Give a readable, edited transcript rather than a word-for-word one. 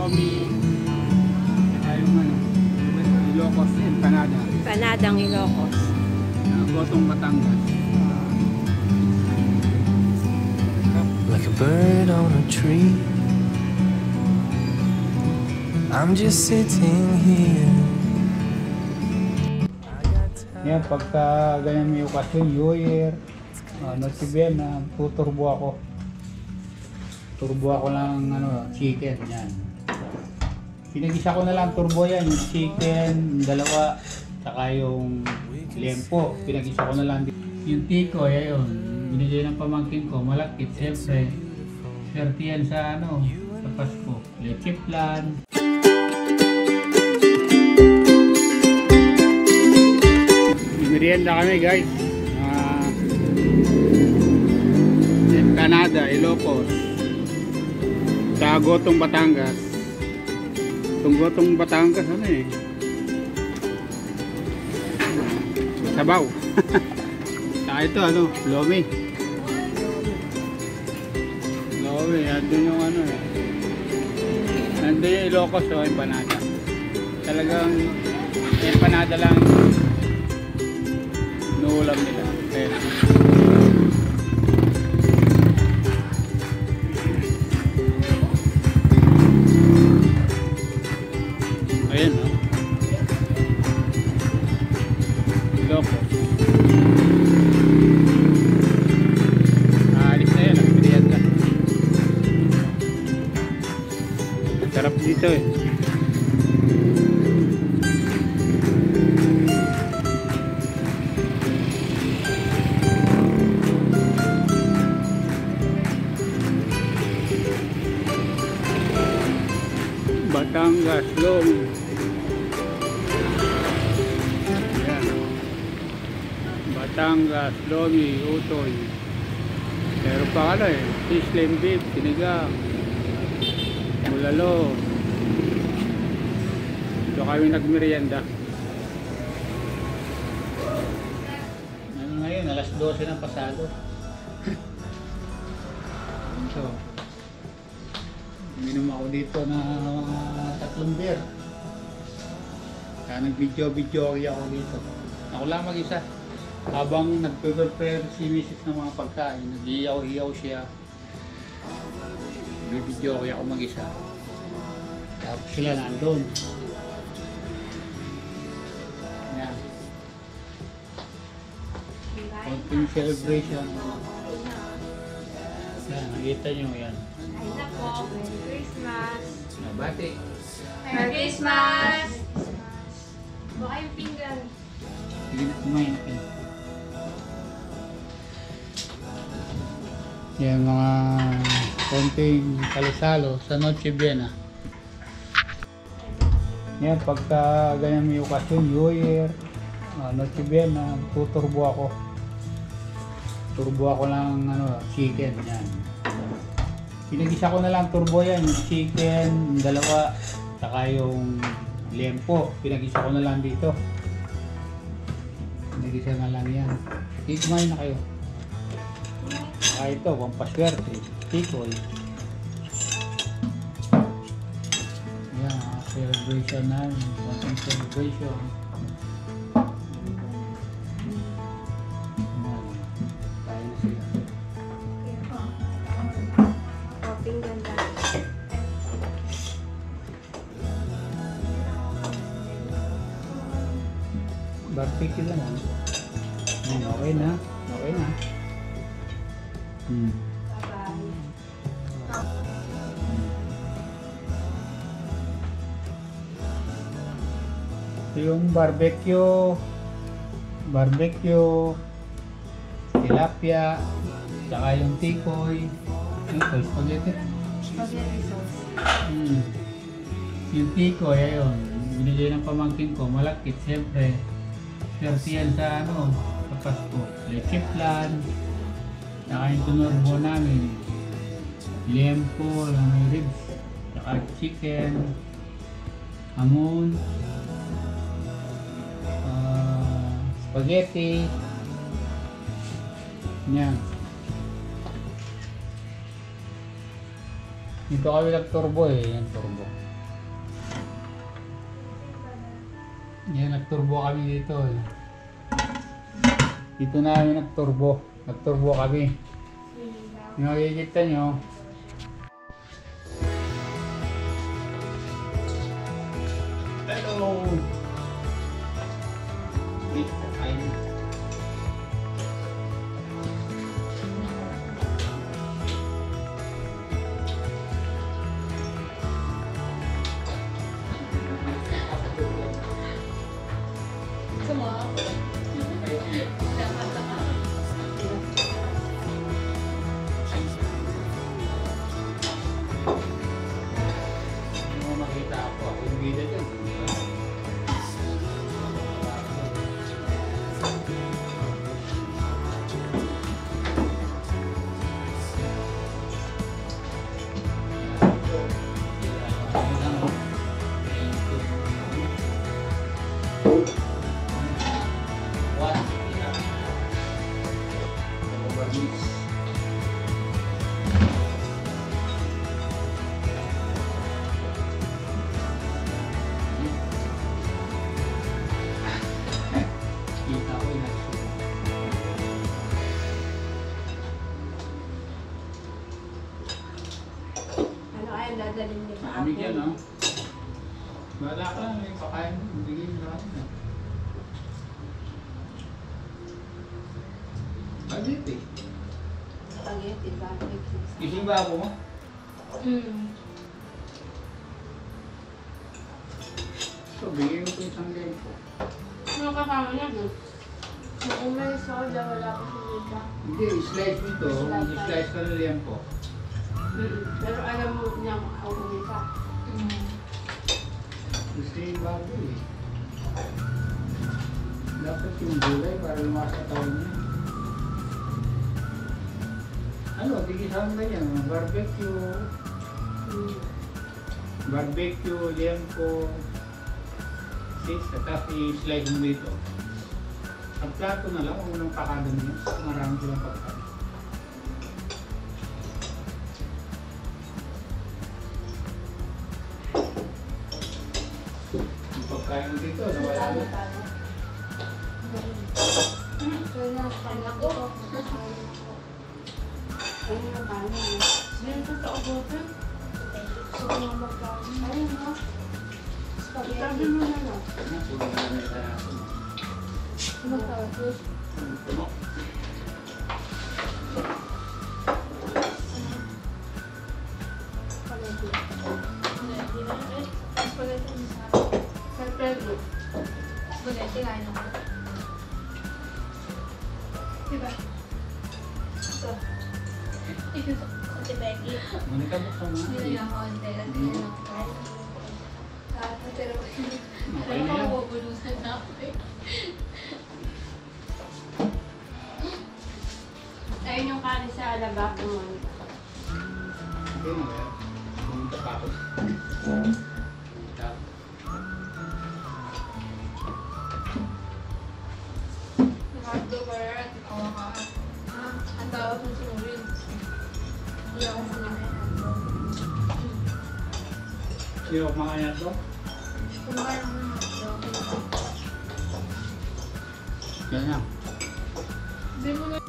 lomi, saka yung ano, Ilocos empanada. Empanadang Ilocos. Gotong Batangas. Like a bird on a tree, I'm just sitting here. Yan, pagka ganyan may okasyon, New Year, Noche Buena, tuturbo ako. Turbo ako lang chicken, yan. Pinagisa ko na lang turbo yan, yung chicken, yung dalawa, saka yung lempo, pinagisa ko na lang. Yung tiko, ayun, binigay ng pamangkin ko, malakit, siyempre. Swerte yan sa sa Pasko. Leche flan. Merienda kami guys. Canada, Ilocos. Sa Gotong Batangas. Itong Gotong Batangas sabaw. Saka ito lomi. Lomi, andun yung nandun yung Ilocos empanada. Talagang empanada lang nuulam nila. Pero ayan Ilocos. Alis na yan, merienda. Sarap dito Batangas, Lomi. Ayan. Batangas, Lomi, Utoy. Meron pa fish lane beef, sinigang, bulalo. Ito kami nagmerienda. Ngayon, alas 12 ng pasado. So, minom ako dito na 3 beer. Kaya nag-video ako dito. Ako lang mag-isa. Habang nag-prepare si Mrs. ng mga pagkain, nag-iyaw-iyaw siya. Nag-video ako mag-isa. Tapos sila nandun. Yan. Konting celebration. Yan, nakita nyo yan. Ay nako, Merry Christmas! Bati. Merry Christmas! Baka yung pinggan. Sige na kumain natin. Yan mga konting salo-salo sa Noche Buena. Yan, pagka ganyan may okasyon, New Year, Noche Buena, tuturbo ako. Turbo ako lang chicken, yan. Pinagisa ko na lang turbo yan, yung chicken, yung dalawa, saka yung lempo, pinagisa ko na lang dito. Pinagisa na lang yan. Kumain na kayo. Saka ito, pampaswerte, tikoy. Yan, celebration na, konting celebration. Pinggan lang. Barbecue lang okay na. Okay na. Yung barbecue, tilapia, saka yung tikoy. Ito, spaghetti. Spaghetti sauce. Yung tikoy, ayun. Binigay ng pamangkin ko, malakit, siyempre. Swerte yan sa sa Pasko. Leche flan. Saka yung tunorbo namin. Lempo, ribs. Saka chicken. Hamon. Spaghetti. Yan. Dito kami nag-turbo yan turbo. Yan, nagturbo kami dito eh. Dito namin nagturbo. Nagturbo kami. Yung makikita nyo, hello! Wait, kakain. Hindi mo makita ako yung bida dyan. Kita ko yung Ano kaya dadalhin niyo pa Maamig yan, no? Wala ka lang, may pakain mo. Bigay mo sa akin. Spaghetti. Spaghetti, barbecue. Ising ba ako mo? So, bigay mo ito isang lempo. Ano kasama niya, no? Kung may soda, wala pa sa lita. Hindi, slice mo ito. Slice ka ng lempo. Pero alam mo niya kung umisa. Gusto yung bago eh. Dapat yung gulay para lumakas sa taon niya. Ano, tigisan ka niya. Barbecue. Barbecue, lempo. At tapos i-slice mo dito. Ang plato na lang, unang pakada niyo. Marami silang pagkain. Yung pagkain mo dito, nawala na. Ayun yung kanin. Ayun yung totoo bote. So, yung magkain. Ayun, no? Spaghetti mo na lang. Puro na lang sa aso. Magkain. Puno. Spaghetti. Spaghetti mo sa Pedro. Spaghetti kain ako. Diba? Ito. Ito. Ate Becky. Monica, buksan mo. Hindi na ako hindi. Kasi yun ako kain. Pero Okay na yan. mabubulusan na ako eh. Ayun yung kanin sa alabak mo. Okay na ba yan? Pumunta pa ako. Hotdog or ikaw ka. Ang tawag mo sinunod. Hindi ako sinunod. Sino kumakain to? Kumain ako ng hotdog. Yan yan. Hindi mo na